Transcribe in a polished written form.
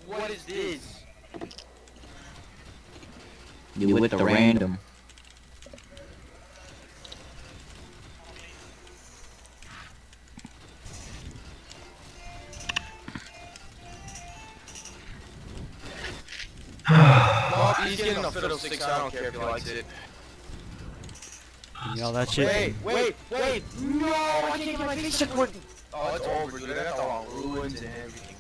What is this? You with the random. Oh, he's getting a fiddlesticks. I don't care if he likes it. Yell that shit. Wait! No, I can't get my face recorded. Oh, it's over, dude. I got the wrong ruins and everything.